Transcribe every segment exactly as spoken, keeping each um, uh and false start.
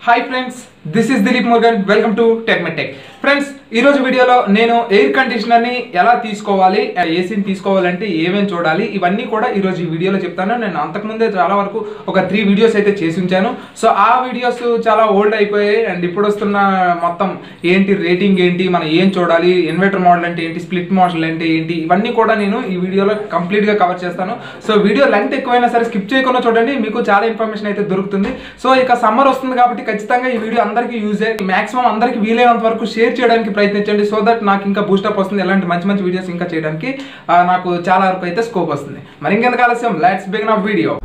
Hi friends, this is Dilip Morgan. Welcome to TechMedTech. Friends, ఈ రోజు వీడియోలో నేను ఎయిర్ కండిషనర్ ని ఎలా తీసుకోవాలి, ఏసీని తీసుకోవాలంటే ఏమేం చూడాలి, ఇవన్నీ కూడా ఈ రోజు ఈ వీడియోలో చెప్తాను. నేను అంతకు ముందే చాలా వరకు ఒక త్రీ వీడియోస్ అయితే చేసి ఉంచాను. సో ఆ వీడియోస్ చాలా ఓల్డ్ అయిపోయాయి అండ్ ఇప్పుడు వస్తున్న మొత్తం ఏంటి రేటింగ్ ఏంటి, మనం ఏం చూడాలి, ఇన్వర్టర్ మోడల్ అంటే ఏంటి, స్ప్లిట్ మోడల్ అంటే ఏంటి, ఇవన్నీ కూడా నేను ఈ వీడియోలో కంప్లీట్ గా కవర్ చేస్తాను. సో వీడియో లెంగ్త్ ఎక్కువైనా సరే స్కిప్ చేయకుండా చూడండి, మీకు చాలా ఇన్ఫర్మేషన్ అయితే దొరుకుతుంది. సో ఇక సమ్మర్ వస్తుంది కాబట్టి ఖచ్చితంగా ఈ వీడియో అందరికీ యూజ్ అయ్యి మాక్సిమం అందరికీ వీలైనంత వరకు షేర్ చేయడానికి ప్రయత్నించండి. సో దట్ నాకు ఇంకా బూస్టప్ వస్తుంది, ఎలాంటి మంచి మంచి వీడియోస్ ఇంకా చేయడానికి నాకు చాలా వరకు అయితే స్కోప్ వస్తుంది. మరి ఇంకెందుకు ఆలస్యం, let's begin our video.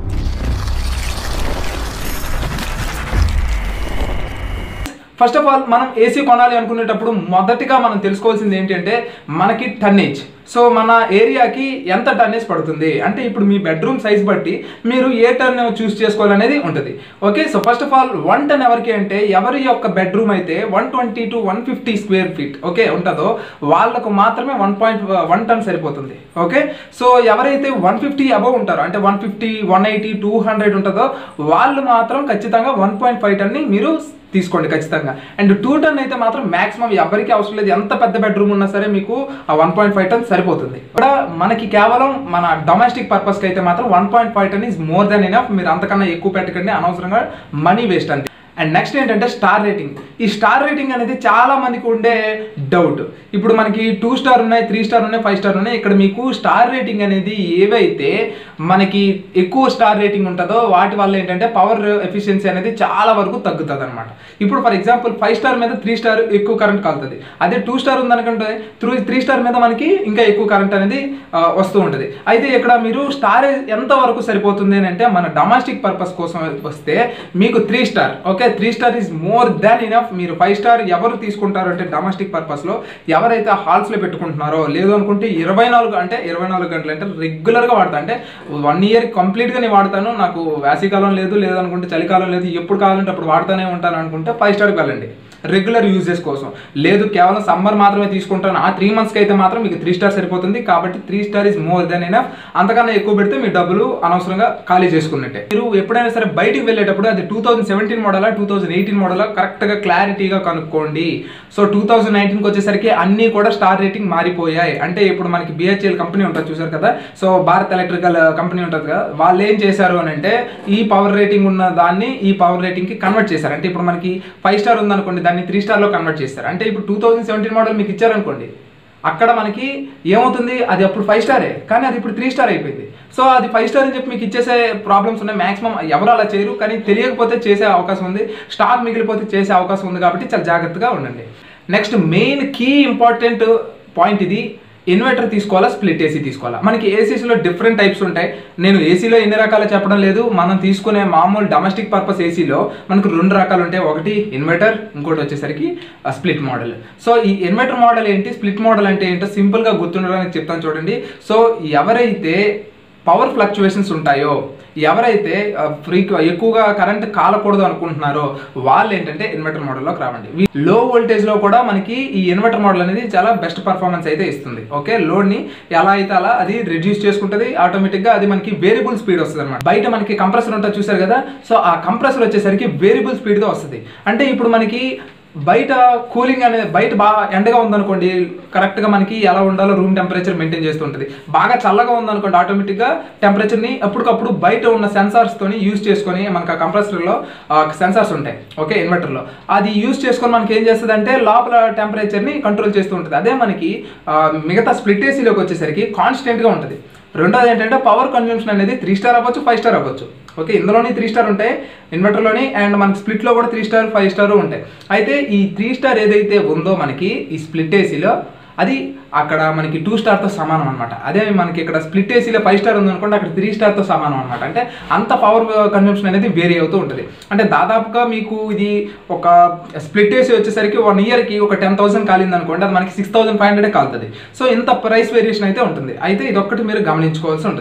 First of all మనం ఏసీ కొనాలి అనుకునేటప్పుడు మొదటిగా మనం తెలుసుకోవాల్సింది ఏంటంటే మనకి టన్నేజ్. సో మన ఏరియాకి ఎంత టన్నేజ్ పడుతుంది అంటే ఇప్పుడు మీ బెడ్రూమ్ సైజ్ బట్టి మీరు ఏ టన్ చూస్ చేసుకోవాలనేది ఉంటుంది. Okay, so first of all one ton ఎవరికి అంటే ఎవరి యొక్క బెడ్రూమ్ అయితే one twenty two one fifty square feet okay ఉంటుందో వాళ్ళకు మాత్రమే వన్ పాయింట్ వన్ టన్ సరిపోతుంది. ఓకే, సో ఎవరైతే వన్ ఫిఫ్టీ అబవ్ ఉంటారో అంటే one fifty one eighty two hundred ఉంటుందో వాళ్ళు మాత్రం ఖచ్చితంగా వన్ పాయింట్ ఫైవ్ టన్ని మీరు తీసుకోండి ఖచ్చితంగా. అండ్ టూ టన్ అయితే మాత్రం మాక్సిమం ఎవరికి అవసరం లేదు, ఎంత పెద్ద బెడ్రూమ్ ఉన్నా సరే మీకు ఆ వన్ పాయింట్ ఫైవ్ టన్ సరిపోతుంది. ఇక్కడ మనకి కేవలం మన డొమెస్టిక్ పర్పస్కి అయితే మాత్రం one point five ton is more than enough. మీరు అంతకన్నా ఎక్కువ పెట్టకండి, అనవసరంగా మనీ వేస్ట్ అంతే. అండ్ నెక్స్ట్ ఏంటంటే స్టార్ రేటింగ్. ఈ స్టార్ రేటింగ్ అనేది చాలా మందికి ఉండే డౌట్. ఇప్పుడు మనకి టూ స్టార్ ఉన్నాయి, త్రీ స్టార్ ఉన్నాయి, ఫైవ్ స్టార్ ఉన్నాయి. ఇక్కడ మీకు స్టార్ రేటింగ్ అనేది ఏవైతే మనకి ఎక్కువ స్టార్ రేటింగ్ ఉంటుందో వాటి వల్ల ఏంటంటే పవర్ ఎఫిషియన్సీ అనేది చాలా వరకు తగ్గుతుంది అనమాట. ఇప్పుడు ఫర్ ఎగ్జాంపుల్ ఫైవ్ స్టార్ మీద త్రీ స్టార్ ఎక్కువ కరెంట్ కాలుతుంది, అదే టూ స్టార్ ఉందనుకుంటే త్రూ త్రీ స్టార్ మీద మనకి ఇంకా ఎక్కువ కరెంట్ అనేది వస్తూ ఉంటుంది. అయితే ఇక్కడ మీరు స్టార్ ఎంత వరకు సరిపోతుంది అని అంటే మన డొమెస్టిక్ పర్పస్ కోసం వస్తే మీకు three star okay three star is more than enough. మీరు ఫైవ్ స్టార్ ఎవరు తీసుకుంటారు అంటే డొమెస్టిక్ పర్పస్లో ఎవరైతే హాల్స్లో పెట్టుకుంటున్నారో, లేదు అనుకుంటే ఇరవై నాలుగు అంటే ఇరవై నాలుగు గంటలు అంటే రెగ్యులర్గా వాడతా అంటే వన్ ఇయర్ కంప్లీట్గా నేను వాడతాను, నాకు వేసవికాలం లేదు, లేదనుకుంటే చలికాలం లేదు, ఎప్పుడు కావాలంటే అప్పుడు వాడుతూనే ఉంటాను అనుకుంటే ఫైవ్ స్టార్కి వెళ్ళండి రెగ్యులర్ యూజెస్ కోసం. లేదు కేవలం సమ్మర్ మాత్రమే తీసుకుంటాను ఆ త్రీ మంత్స్కి అయితే మాత్రం మీకు త్రీ స్టార్ సరిపోతుంది. కాబట్టి three star is more than enough. అంతకన్నా ఎక్కువ పెడితే మీ డబ్బులు అనవసరంగా ఖాళీ చేసుకున్నట్టే. మీరు ఎప్పుడైనా సరే బయటికి వెళ్ళేటప్పుడు అది టూ థౌసండ్ సెవెంటీన్ మోడలా టూ థౌసండ్ ఎయిటీన్ మోడల్ కరెక్ట్గా క్లారిటీగా కనుక్కోండి. సో టూ థౌసండ్ నైన్టీన్కి వచ్చేసరికి అన్నీ కూడా స్టార్ రేటింగ్ మారిపోయాయి. అంటే ఇప్పుడు మనకి బిహెచ్ఎల్ కంపెనీ ఉంటుంది చూసారు కదా, సో భారత్ ఎలక్ట్రికల్ కంపెనీ ఉంటుంది కదా, వాళ్ళు ఏం చేశారు అని అంటే ఈ పవర్ రేటింగ్ ఉన్న దాన్ని ఈ పవర్ రేటింగ్కి కన్వర్ట్ చేశారు. అంటే ఇప్పుడు మనకి ఫైవ్ స్టార్ ఉందనుకోండి, దాన్ని త్రీ స్టార్లో కన్వర్ట్ చేస్తారు. అంటే ఇప్పుడు టూ థౌసండ్ సెవెంటీన్ మోడల్ మీకు ఇచ్చారనుకోండి, అక్కడ మనకి ఏమవుతుంది, అది అప్పుడు ఫైవ్ స్టారే కానీ అది ఇప్పుడు త్రీ స్టార్ అయిపోయింది. సో అది ఫైవ్ స్టార్ అని చెప్పి మీకు ఇచ్చేసే ప్రాబ్లమ్స్ ఉన్నాయి. మాక్సిమం ఎవరు అలా చేయరు, కానీ తెలియకపోతే చేసే అవకాశం ఉంది, స్టాక్ మిగిలిపోతే చేసే అవకాశం ఉంది. కాబట్టి చాలా జాగ్రత్తగా ఉండండి. Next main key important point ఇది, ఇన్వర్టర్ తీసుకోవాలా స్ప్లిట్ ఏసీ తీసుకోవాలా. మనకి ఏసీస్లో డిఫరెంట్ టైప్స్ ఉంటాయి. నేను ఏసీలో ఎన్ని రకాలు చెప్పడం లేదు, మనం తీసుకునే మామూలు డొమెస్టిక్ పర్పస్ ఏసీలో మనకు రెండు రకాలు ఉంటాయి. ఒకటి ఇన్వర్టర్, ఇంకోటి వచ్చేసరికి స్ప్లిట్ మోడల్. సో ఈ ఇన్వర్టర్ మోడల్ ఏంటి, స్ప్లిట్ మోడల్ అంటే ఏంటో సింపుల్గా గుర్తుండడానికి చెప్తాను చూడండి. సో ఎవరైతే పవర్ ఫ్లక్చువేషన్స్ ఉంటాయో, ఎవరైతే ఫ్రీ ఎక్కువగా కరెంట్ కాలకూడదు అనుకుంటున్నారో వాళ్ళు ఏంటంటే ఇన్వర్టర్ మోడల్లోకి రావండి. లో వోల్టేజ్లో కూడా మనకి ఈ ఇన్వర్టర్ మోడల్ అనేది చాలా బెస్ట్ పర్ఫార్మెన్స్ అయితే ఇస్తుంది. ఓకే, లోడ్ని ఎలా అయితే అలా అది రిడ్యూస్ చేసుకుంటుంది ఆటోమేటిక్గా. అది మనకి వేరియబుల్ స్పీడ్ వస్తుంది అనమాట. బయట మనకి కంప్రెసర్ ఉంటుంది చూసారు కదా, సో ఆ కంప్రెసర్ వచ్చేసరికి వేరియబుల్ స్పీడ్తో వస్తుంది. అంటే ఇప్పుడు మనకి బయట కూలింగ్ అనేది బయట బాగా ఎండగా ఉందనుకోండి, కరెక్ట్గా మనకి ఎలా ఉండాలో రూమ్ టెంపరేచర్ మెయింటైన్ చేస్తూ ఉంటుంది. బాగా చల్లగా ఉందనుకోండి, ఆటోమేటిక్గా టెంపరేచర్ని అప్పటికప్పుడు బయట ఉన్న సెన్సార్స్తోని యూజ్ చేసుకొని మనకు ఆ కంప్రెసర్లో సెన్సార్స్ ఉంటాయి ఓకే ఇన్వర్టర్లో, అది యూజ్ చేసుకొని మనకి ఏం చేస్తుంది అంటే లోపల టెంపరేచర్ని కంట్రోల్ చేస్తూ ఉంటుంది. అదే మనకి మిగతా స్ప్లిట్ ఏసీలోకి వచ్చేసరికి కాన్స్టెంట్గా ఉంటుంది. రెండోది ఏంటంటే పవర్ కన్జంప్షన్ అనేది త్రీ స్టార్ అవ్వచ్చు, ఫైవ్ స్టార్ అవ్వచ్చు. ఓకే, ఇందులోని త్రీ స్టార్ ఉంటాయి ఇన్వర్టర్లోని, అండ్ మనకి స్ప్లిట్లో కూడా త్రీ స్టార్ ఫైవ్ స్టార్ ఉంటాయి. అయితే ఈ త్రీ స్టార్ ఏదైతే ఉందో మనకి ఈ స్ప్లిట్ ఏసీలో అది అక్కడ మనకి టూ స్టార్తో సమానం అనమాట. అదే మనకి ఇక్కడ స్ప్లిట్ ఏసీలో ఫైవ్ స్టార్ ఉందనుకోండి, అక్కడ త్రీ స్టార్తో సమానం అనమాట. అంటే అంత పవర్ కన్జంప్షన్ అనేది వేరీ అవుతూ ఉంటుంది. అంటే దాదాపుగా మీకు ఇది ఒక స్ప్లిట్ ఏసీ వచ్చేసరికి వన్ ఇయర్కి ఒక టెన్ థౌసండ్ కాలింది అనుకోండి, అది మనకి సిక్స్ థౌసండ్ ఫైవ్ హండ్రెడ్ కాలుతుంది. సో ఇంత ప్రైస్ వేరియేషన్ అయితే ఉంటుంది. అయితే ఇదొక్కటి మీరు గమనించుకోవాల్సి ఉంటుంది.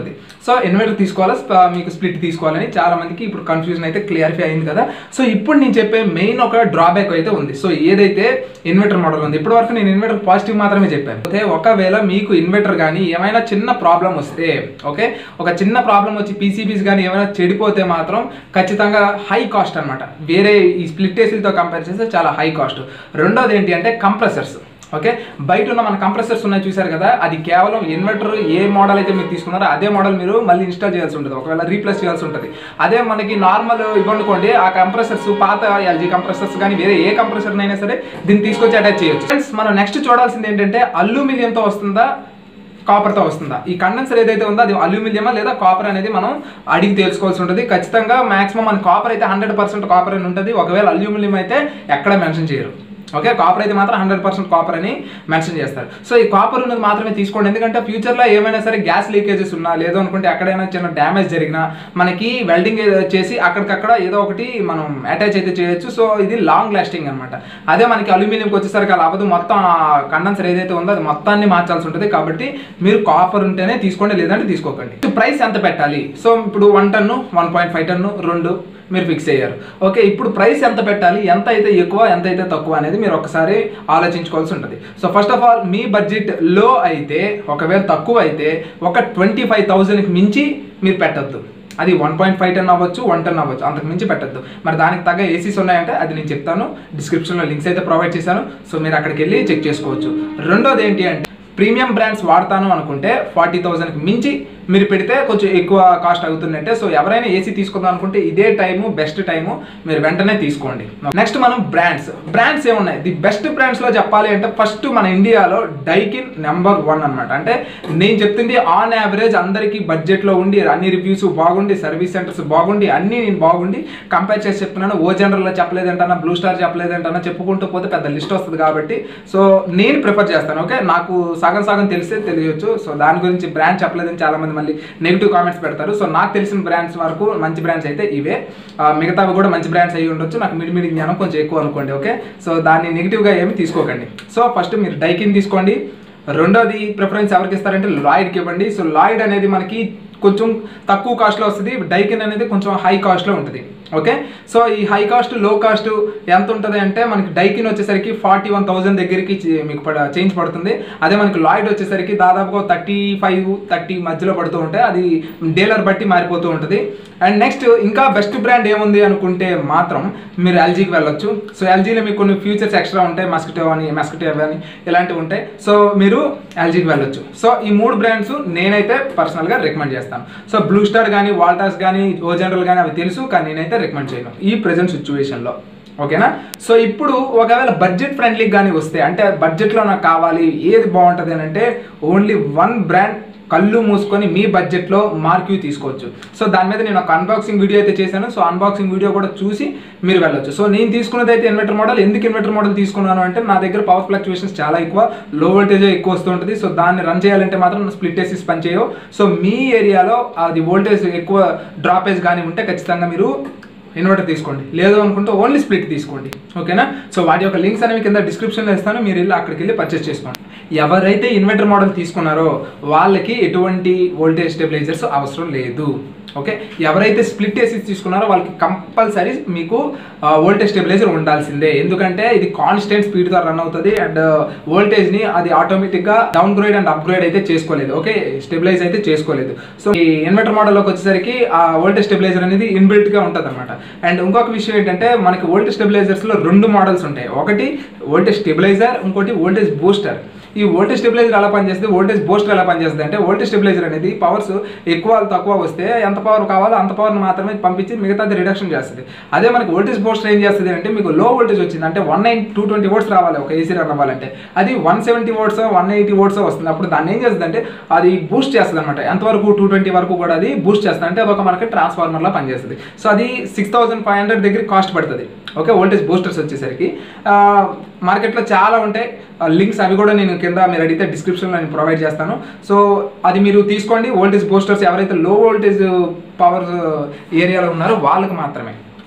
సో ఇన్వర్టర్ తీసుకోవాలా మీకు స్ప్లిట్ తీసుకోవాలని చాలా మందికి ఇప్పుడు కన్ఫ్యూజన్ అయితే క్లియరిఫై అయింది కదా. సో ఇప్పుడు నేను చెప్పే మెయిన్ ఒక డ్రాబ్యాక్ అయితే ఉంది. సో ఏదైతే ఇన్వర్టర్ మోడల్ ఉంది, ఇప్పటి వరకు నేను ఇన్వర్టర్ పాజిటివ్ మాత్రమే చెప్పాను. అయితే ఒకవేళ మీకు ఇన్వర్టర్ కానీ ఏమైనా చిన్న ప్రాబ్లం వస్తే, ఓకే, ఒక చిన్న ప్రాబ్లం వచ్చి పీసీబీస్ కానీ ఏమైనా చెడిపోతే మాత్రం ఖచ్చితంగా హై కాస్ట్ అనమాట. వేరే ఈ స్ప్లిట్ ఏసీలతో కంపేర్ చేస్తే చాలా హై కాస్ట్. రెండోది ఏంటి అంటే కంప్రెసర్స్. ఓకే, బయట ఉన్న మన కంప్రెసర్స్ ఉన్నాయి చూసారు కదా, అది కేవలం ఇన్వర్టర్ ఏ మోడల్ అయితే మీరు తీసుకున్నారో అదే మోడల్ మీరు మళ్ళీ ఇన్స్టాల్ చేయాల్సి ఉంటుంది, ఒకవేళ రీప్లేస్ చేయాల్సి ఉంటుంది. అదే మనకి నార్మల్ ఇవ్వనుకోండి, ఆ కంప్రెసర్స్ పాత ఎల్జీ కంప్రెసర్స్ కానీ వేరే ఏ కంప్రెసర్ అయినా సరే దీన్ని తీసుకొచ్చి అటాచ్ చేయొచ్చు. ఫ్రెండ్స్, మనం నెక్స్ట్ చూడాల్సింది ఏంటంటే అల్యూమినియంతో వస్తుందా కాపర్తో వస్తుందా. ఈ కండెన్సర్ ఏదైతే ఉందో అది అల్యూమినియమా లేదా కాపర్ అనేది మనం అడిగి తెలుసుకోవాల్సి ఉంటుంది. ఖచ్చితంగా మాక్సిమం మన కాపర్ అయితే హండ్రెడ్ పర్సెంట్ కాపర్ అని ఉంటుంది. ఒకవేళ అల్యూమినియం అయితే ఎక్కడ మెన్షన్ చేయరు. ఓకే, కాపర్ అయితే మాత్రం హండ్రెడ్ పర్సెంట్ కాపర్ అని మెన్షన్ చేస్తారు. సో ఈ కాపర్ ఉన్నది మాత్రమే తీసుకోండి, ఎందుకంటే ఫ్యూచర్లో ఏమైనా సరే గ్యాస్ లీకేజెస్ ఉన్నా లేదో అనుకుంటే ఎక్కడైనా చిన్న డ్యామేజ్ జరిగినా మనకి వెల్డింగ్ చేసి అక్కడికక్కడ ఏదో ఒకటి మనం అటాచ్ అయితే చేయొచ్చు. సో ఇది లాంగ్ లాస్టింగ్ అనమాట. అదే మనకి అల్యూమినియంకి వచ్చేసరికి అలా అవ్వదు, మొత్తం కండెన్సర్ ఏదైతే ఉందో అది మొత్తాన్ని మార్చాల్సి ఉంటుంది. కాబట్టి మీరు కాపర్ ఉంటేనే తీసుకోండి, లేదంటే తీసుకోకండి. ప్రైస్ ఎంత పెట్టాలి? సో ఇప్పుడు one ton one point five ton రెండు మీరు ఫిక్స్ అయ్యారు. ఓకే, ఇప్పుడు ప్రైస్ ఎంత పెట్టాలి, ఎంత అయితే ఎక్కువ ఎంత అయితే తక్కువ అనేది మీరు ఒకసారి ఆలోచించుకోవాల్సి ఉంటుంది. సో ఫస్ట్ ఆఫ్ ఆల్ మీ బడ్జెట్ లో అయితే, ఒకవేళ తక్కువ అయితే ఒక ట్వంటీ ఫైవ్ థౌజండ్కి మించి మీరు పెట్టద్దు. అది వన్ పాయింట్ ఫైవ్ టన్ అవ్వచ్చు, వన్ టన్ అవ్వచ్చు, అంతకు మించి పెట్టద్దు. మరి దానికి తగ్గ ఏసీస్ ఉన్నాయంటే అది నేను చెప్తాను, డిస్క్రిప్షన్లో లింక్స్ అయితే ప్రొవైడ్ చేశాను. సో మీరు అక్కడికి వెళ్ళి చెక్ చేసుకోవచ్చు. రెండోది ఏంటి అంటే ప్రీమియం బ్రాండ్స్ వాడతాను అనుకుంటే ఫార్టీ థౌజండ్కి మించి మీరు పెడితే కొంచెం ఎక్కువ కాస్ట్ అవుతుందంటే. సో ఎవరైనా ఏసీ తీసుకుందాం అనుకుంటే ఇదే టైము బెస్ట్ టైము, మీరు వెంటనే తీసుకోండి. నెక్స్ట్ మనం బ్రాండ్స్ బ్రాండ్స్ ఏమున్నాయి, ది బెస్ట్ బ్రాండ్స్లో చెప్పాలి అంటే ఫస్ట్ మన ఇండియాలో డైకిన్ నెంబర్ వన్ అనమాట. అంటే నేను చెప్తుంది ఆన్ యావరేజ్ అందరికీ బడ్జెట్లో ఉండి అన్ని రివ్యూస్ బాగుండి సర్వీస్ సెంటర్స్ బాగుండి అన్నీ నేను బాగుండి కంపేర్ చేసి చెప్తున్నాను. ఓ జనరల్లో చెప్పలేదంటన్నా, బ్లూ స్టార్ చెప్పలేదంటన్నా, చెప్పుకుంటూ పోతే పెద్ద లిస్ట్ వస్తుంది. కాబట్టి సో నేను ప్రిఫర్ చేస్తాను. ఓకే, నాకు సగం సగం తెలిస్తే తెలియచ్చు. సో దాని గురించి బ్రాండ్ చెప్పలేదని చాలా మంది మళ్ళీ నెగిటివ్ కామెంట్స్ పెడతారు. సో నాకు తెలిసిన బ్రాండ్స్ వరకు మంచి బ్రాండ్స్ అయితే ఇవే, మిగతావి కూడా మంచి బ్రాండ్స్ అయ్యి ఉండొచ్చు. నాకు మిడి మిడి జ్ఞానం కొంచెం ఎక్కువ అనుకోండి. ఓకే, సో దాన్ని నెగిటివ్గా ఏమి తీసుకోకండి. సో ఫస్ట్ మీరు డైకిన్ తీసుకోండి. రెండోది ప్రిఫరెన్స్ ఎవరికి ఇస్తారంటే లాయిడ్కి ఇవ్వండి. సో లాయిడ్ అనేది మనకి కొంచెం తక్కువ కాస్ట్లో వస్తుంది, డైకిన్ అనేది కొంచెం హై కాస్ట్లో ఉంటుంది. ఓకే, సో ఈ హై కాస్ట్ లో కాస్ట్ ఎంత ఉంటుంది అంటే మనకి డైకిన్ వచ్చేసరికి ఫార్టీ వన్ థౌసండ్ దగ్గరికి మీకు చేంజ్ పడుతుంది. అదే మనకి లాయిడ్ వచ్చేసరికి దాదాపుగా థర్టీ ఫైవ్ థర్టీ మధ్యలో పడుతూ ఉంటాయి. అది డీలర్ బట్టి మారిపోతూ ఉంటుంది. అండ్ నెక్స్ట్ ఇంకా బెస్ట్ బ్రాండ్ ఏముంది అనుకుంటే మాత్రం మీరు ఎల్జీకి వెళ్ళొచ్చు. సో ఎల్జీలో మీకు కొన్ని ఫ్యూచర్స్ ఎక్స్ట్రా ఉంటాయి, మస్కిటో అని మస్కిటో అని ఇలాంటివి ఉంటాయి. సో మీరు ఎల్జీకి వెళ్ళొచ్చు. సో ఈ మూడు బ్రాండ్స్ నేనైతే పర్సనల్గా రికమెండ్ చేస్తాను. సో బ్లూ స్టార్ కానీ వాల్టాస్ కానీ ఓ జనరల్ కానీ అవి తెలుసు, కానీ నేనైతే రికమెండ్ చేయను ఈ ప్రెజెంట్ సిచ్యువేషన్లో. ఓకేనా, సో ఇప్పుడు ఒకవేళ బడ్జెట్ ఫ్రెండ్లీ కానీ వస్తే, అంటే బడ్జెట్లో నాకు కావాలి ఏది బాగుంటుంది అని అంటే ఓన్లీ వన్ బ్రాండ్ కళ్ళు మూసుకొని మీ బడ్జెట్లో మార్క్యూ తీసుకోవచ్చు. సో దాని మీద నేను ఒక అన్బాక్సింగ్ వీడియో అయితే చేశాను. సో అన్బాక్సింగ్ వీడియో కూడా చూసి మీరు వెళ్ళొచ్చు. సో నేను తీసుకున్నది అయితే ఇన్వర్టర్ మోడల్. ఎందుకు ఇన్వర్టర్ మోడల్ తీసుకున్నాను అంటే నా దగ్గర పవర్ ఫ్లక్చువేషన్స్ చాలా ఎక్కువ, లో వోల్టేజ్ ఎక్కువ వస్తూ ఉంటుంది. సో దాన్ని రన్ చేయాలంటే మాత్రం స్ప్లిట్ ఏసీస్ పనిచేయవు. సో మీ ఏరియాలో అది వోల్టేజ్ ఎక్కువ డ్రాపేజ్ కానీ ఉంటే ఖచ్చితంగా మీరు ఇన్వర్టర్ తీసుకోండి, లేదు అనుకుంటే ఓన్లీ స్ప్లిట్ తీసుకోండి. ఓకేనా, సో వాటి యొక్క లింక్స్ అనేవి కింద డిస్క్రిప్షన్లో ఇస్తాను, మీరు వెళ్ళి అక్కడికి వెళ్ళి పర్చేస్ చేసుకోండి. ఎవరైతే ఇన్వర్టర్ మోడల్ తీసుకున్నారో వాళ్ళకి ఎటువంటి వోల్టేజ్ స్టెబిలైజర్స్ అవసరం లేదు. ఓకే, ఎవరైతే స్ప్లిట్ ఏసీ తీసుకున్నారో వాళ్ళకి కంపల్సరీ మీకు వోల్టేజ్ స్టెబిలైజర్ ఉండాల్సిందే. ఎందుకంటే ఇది కాన్స్టెంట్ స్పీడ్గా రన్ అవుతుంది అండ్ వోల్టేజ్ని అది ఆటోమేటిక్గా డౌన్ గ్రేడ్ అండ్ అప్గ్రేడ్ అయితే చేసుకోలేదు. ఓకే, స్టెబిలైజ్ అయితే చేసుకోలేదు. సో ఈ ఇన్వర్టర్ మోడల్లోకి వచ్చేసరికి ఆ వోల్టేజ్ స్టెబిలైజర్ అనేది ఇన్బిల్ట్గా ఉంటుంది అనమాట. అండ్ ఇంకొక విషయం ఏంటంటే మనకి వోల్టేజ్ స్టెబిలైజర్స్లో రెండు మోడల్స్ ఉంటాయి. ఒకటి వోల్టేజ్ స్టెబిలైజర్, ఇంకోటి వోల్టేజ్ బూస్టర్. ఈ వోల్టేజ్ స్టెబిలైజర్ ఎలా పనిచేస్తుంది, వోల్టేజ్ బూస్టర్ ఎలా పనిచేస్తుంది అంటే వోల్టేజ్ స్టెబిలైజర్ అనేది పవర్స్ ఎక్కువ తక్కువ వస్తే ఎంత పవర్ కావాలో అంత పవర్ని మాత్రమే పంపించి మిగతాది రిడక్షన్ చేస్తుంది. అదే మనకి వోల్టేజ్ బూస్టర్ ఏం చేస్తుంది అంటే మీకు లో వోల్టేజ్ వచ్చింది అంటే one nine two twenty volts రావాలి ఒక ఏసీ రన్ అవ్వాలంటే, అది one seventy volts one eighty volts వస్తుంది. అప్పుడు దాన్ని ఏం చేస్తుంది అంటే అది బూస్ట్ చేస్తుంది అనమాట. ఎంతవరకు టూ ట్వంటీ వరకు కూడా అది బూస్ట్ చేస్తుంది. అంటే అదొక మనకి ట్రాన్స్ఫార్మర్లా పనిచేస్తుంది. సో అది సిక్స్ థౌసండ్ ఫైవ్ హండ్రెడ్ దగ్గర కాస్ట్ పడుతుంది. ఓకే, వోల్టేజ్ బూస్టర్స్ వచ్చేసరికి మార్కెట్లో చాలా ఉంటాయి లింక్స్, అవి కూడా నేను కింద మీరు అడిగితే డిస్క్రిప్షన్లో నేను ప్రొవైడ్ చేస్తాను. సో అది మీరు తీసుకోండి. వోల్టేజ్ బూస్టర్స్ ఎవరైతే లో వోల్టేజ్ పవర్ ఏరియాలో ఉన్నారో వాళ్ళకి మాత్రమే.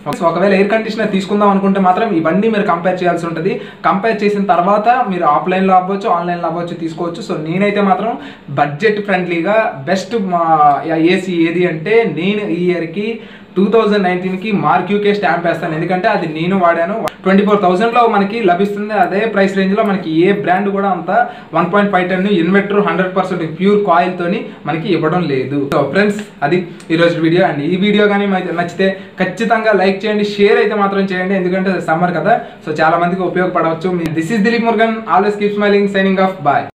ఒకవేళ ఎయిర్ కండిషనర్ తీసుకుందాం అనుకుంటే మాత్రం ఇవన్నీ మీరు కంపేర్ చేయాల్సి ఉంటుంది. కంపేర్ చేసిన తర్వాత మీరు ఆఫ్లైన్లో అవ్వచ్చు, ఆన్లైన్లో అవ్వచ్చు, తీసుకోవచ్చు. సో నేనైతే మాత్రం బడ్జెట్ ఫ్రెండ్లీగా బెస్ట్ ఏసీ ఏది అంటే నేను ఈ ఇయర్కి టూ థౌజండ్ నైన్టీన్కి మార్క్యూకే స్టాంప్ వేస్తాను. ఎందుకంటే అది నేను వాడాను. ట్వంటీ ఫోర్ థౌసండ్లో మనకి లభిస్తుంది. అదే ప్రైస్ రేంజ్లో మనకి ఏ బ్రాండ్ కూడా అంత one point five ten inverter hundred percent pure కాయిల్తోని మనకి ఇవ్వడం లేదు. సో ఫ్రెండ్స్, అది ఈరోజు వీడియో. అండ్ ఈ వీడియో కానీ నచ్చితే ఖచ్చితంగా లైక్ చేయండి, షేర్ అయితే మాత్రం చేయండి. ఎందుకంటే సమ్మర్ కదా, సో చాలా మందికి ఉపయోగపడవచ్చు. This is Dilip Murugan, always keep smiling, signing off, bye.